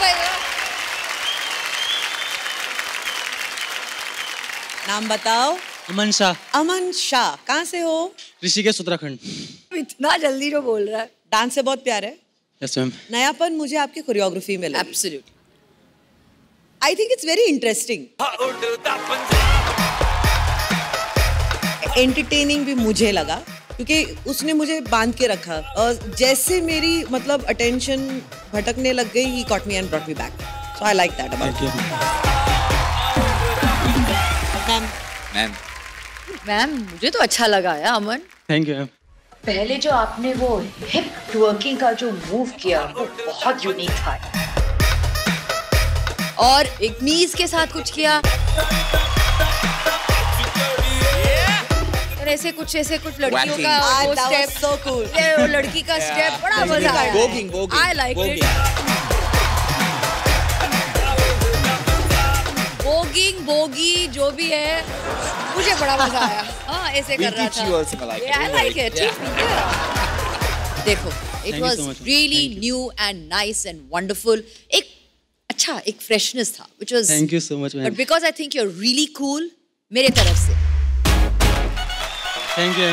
नाम बताओ। अमन शाह। अमन शाह, कहाँ से हो? ऋषिकेश उत्तराखंड। इतना जल्दी जो बोल रहा है। डांस से बहुत प्यार है। Yes ma'am. नयापन मुझे आपकी कोरियोग्राफी में लगा। Absolutely. I think it's very interesting. Entertaining भी मुझे लगा क्योंकि उसने मुझे बांध के रखा और जैसे मेरी मतलब अटेंशन भटकने लग गई, he caught me and brought me back, so I like that about you. Ma'am मुझे तो अच्छा लगा है अमन। Thank you ma'am. पहले जो आपने वो हिप ट्वर्किंग का जो मूव किया वो बहुत यूनिक था और एक नीज के साथ कुछ किया और ऐसे कुछ लड़कियों का वो स्टेप, so cool. वो लड़की का स्टेप बड़ा मजा आया। I liked it. बोगी जो भी है मुझे बड़ा मजा आया। हाँ ऐसे कर रहा था। I like it. देखो, it was really new and nice and wonderful. एक freshness था, which was. Thank you so much, ma'am. But because I think you're really cool, मेरे तरफ से. Thank you.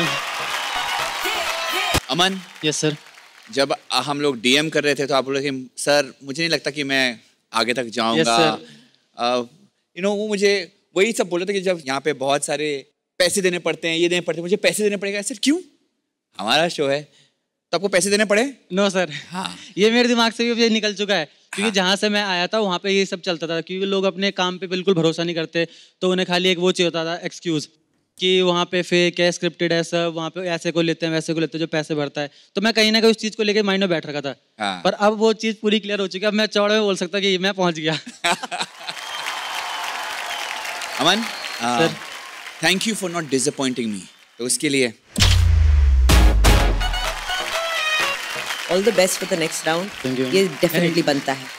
Aman. Yes sir. जब हम लोग DM कर रहे थे तो आप बोले कि सर मुझे नहीं लगता कि मैं आगे तक जाऊंगा। Yes sir. वो मुझे वही सब बोल रहे थे कि जब यहाँ पे बहुत सारे पैसे देने पड़ते हैं, ये देने पड़ते हैं, मुझे पैसे देने पड़ेगा। सर क्यों? हमारा शो है तो आपको पैसे देने पड़े? No sir. हाँ। ये मेरे दिमाग से भी निकल चुका है क्योंकि हाँ। जहाँ से मैं आया था वहाँ पे ये सब चलता था क्योंकि लोग अपने काम पे बिल्कुल भरोसा नहीं करते, तो उन्हें खाली एक वो चाहिए होता था एक्सक्यूज कि वहाँ पे फेक है, स्क्रिप्टेड है सब, वहाँ पे ऐसे को लेते हैं वैसे को लेते हैं जो पैसे भरता है। तो मैं कहीं ना कहीं उस चीज़ को लेकर माइंड में बैठ रखा था। हाँ। पर अब वो चीज़ पूरी क्लियर हो चुकी है। अब मैं चौड़े में बोल सकता कि मैं पहुँच गया। Aman sir, thank you for not disappointing me. तो उसके लिए all the best for the next round. Thank you. ये डेफिनेटली बनता है।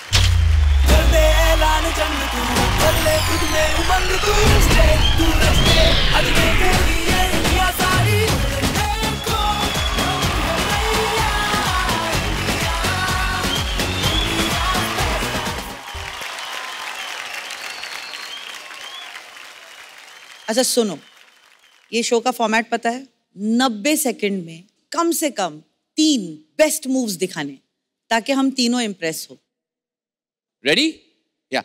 अच्छा सुनो, ये शो का फॉर्मेट पता है? 90 सेकंड में कम से कम 3 बेस्ट मूव्स दिखाने ताकि हम तीनों इम्प्रेस हो। रेडी? या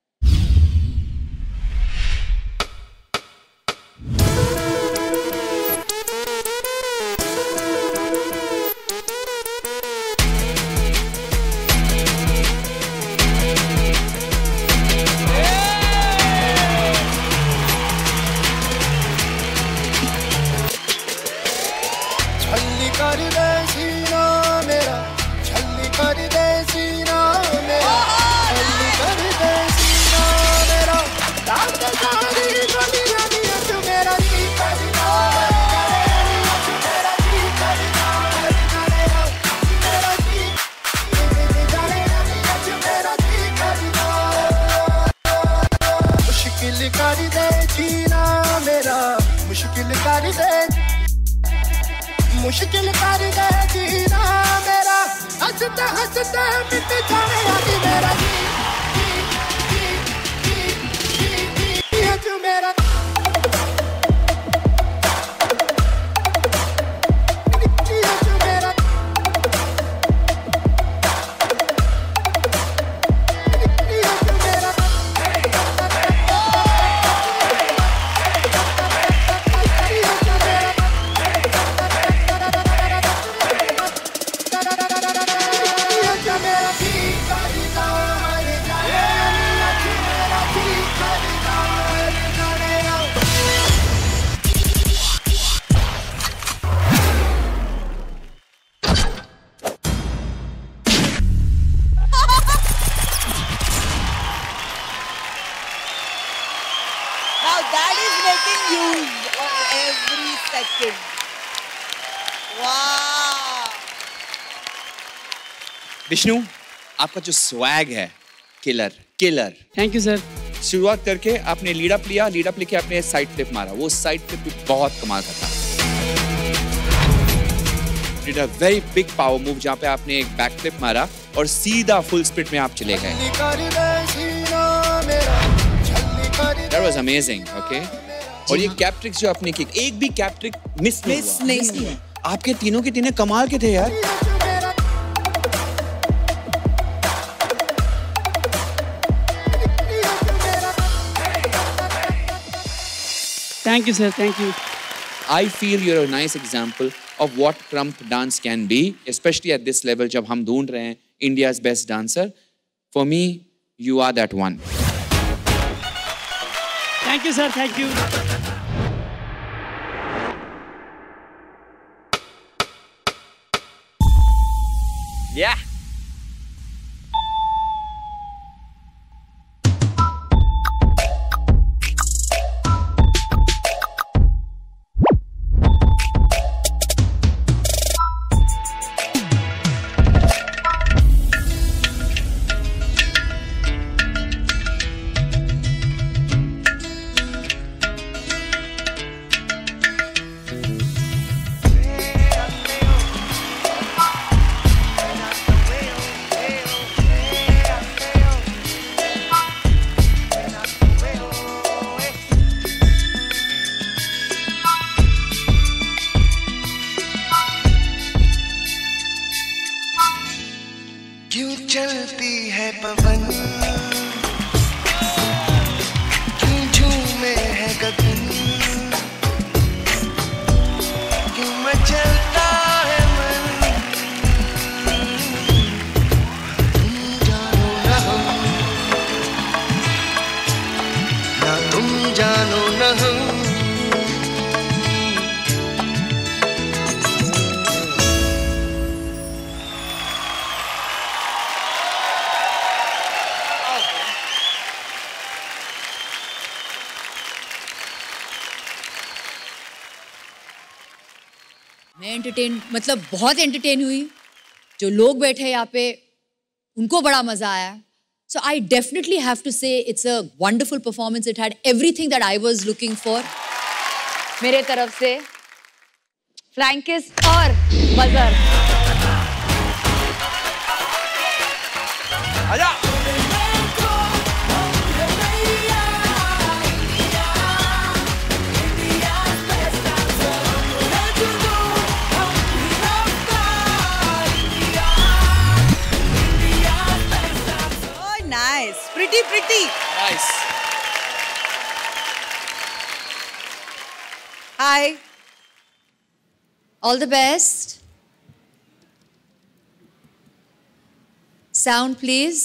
मुश्किल कर दे जीना मेरा, हंसते हंसते मिट जाने वाली मेरा ये तू मेरा विष्णु, आपका जो स्वैग है killer killer. Thank you sir. शुरुआत करके आपने लीड अप लिया, लीड अप लेके आपने साइड फ्लिप मारा, वो साइड फ्लिप भी बहुत कमाल का था। Did a very big power move जहाँ पे आपने एक बैक फ्लिप मारा और सीधा फुल स्पीड में आप चले गए। That was amazing, okay? और ये कैप ट्रिक्स जो आपने की, एक भी कैप ट्रिक मिस नहीं हुआ। आपके तीनों के तीनों कमाल के थे यार। Thank you, sir. Thank you. I feel you're a nice example of what Krump dance can be, especially at this level. जब हम ढूंढ रहे हैं India's best dancer, for me, you are that one. Thank you, sir. Thank you. Yeah. क्यों चलती है पवन, क्यों झूमे है गगन, क्यों मचलता है मन, तुम जानो न हम, ना तुम जानो न हम। मैं मतलब बहुत एंटरटेन हुई। जो लोग बैठे यहाँ पे उनको बड़ा मजा आया। So I definitely have to say it's a wonderful performance. It had everything that I was looking for. मेरे तरफ से फ्लाइंग किस और बजर। आजा। Pretty. Nice. Hi. All the best. Sound, please.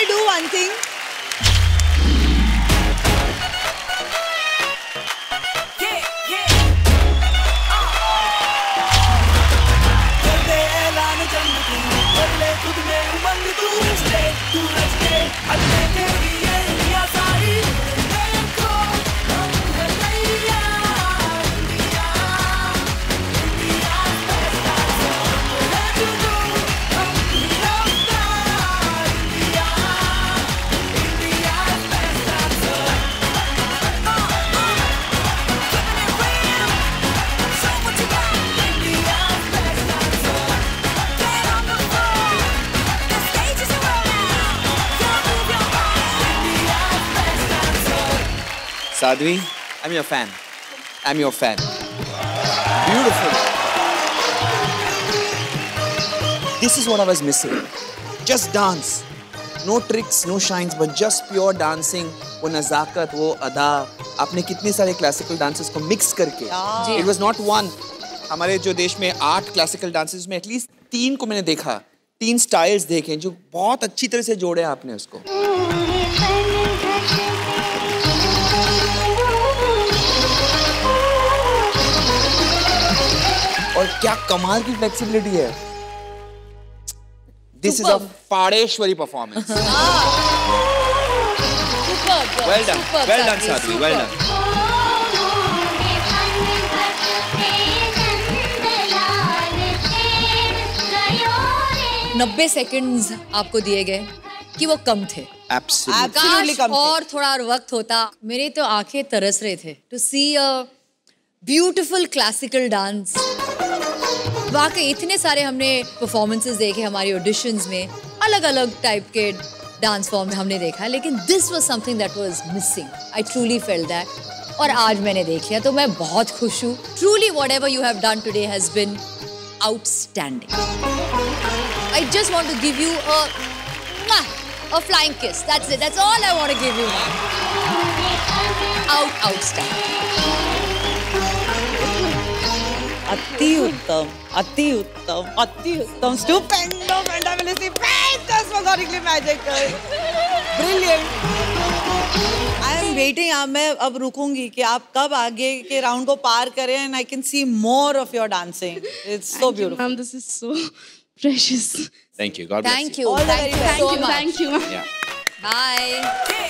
I do one thing? Sadhvi, I'm your fan. I'm your fan. Beautiful. This is what I was missing. Just dance. No tricks, no shines, but just pure dancing. वो नज़ाकत, वो अदा. आपने कितने सारे classical dances को mix करके. It was not one. हमारे जो देश में 8 classical dances में at least 3 को मैंने देखा. 3 styles देखे जो बहुत अच्छी तरह से जोड़े आपने उसको. और क्या कमाल की फ्लेक्सिबिलिटी है. This is a Padeshwari performance. Well done, Sadhvi, well done. 90 seconds आपको दिए गए कि वो कम थे. Absolutely कम थे. और थोड़ा वक्त होता. मेरे तो आंखें तरस रहे थे to see a beautiful classical dance. वाकई इतने सारे हमने परफॉर्मेंसेस देखे हमारी ऑडिशंस में, अलग अलग टाइप के डांस फॉर्म में हमने देखा, लेकिन this was something that was missing. I truly felt that. और आज मैंने देख लिया तो मैं बहुत खुश हूँ. Truly whatever you have done today has been outstanding. I just want to give you a flying kiss. That's it. That's all I want to give you now. Outstanding. अति उत्तम, अति उत्तम, अति उत्तम. Stupendo, fantabulous, fantasmagorically magical, brilliant. I am waiting. मैं अब रुकूंगी कि आप कब आगे के राउंड को पार करें and I can see more of your dancing. It's so beautiful. Ma'am, this is so precious. Thank you. God bless Thank you. you. All the very best. so much. Thank you. Yeah. Bye.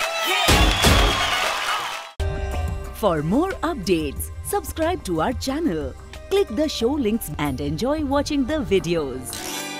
For more updates, subscribe to our channel, click the show links and enjoy watching the videos.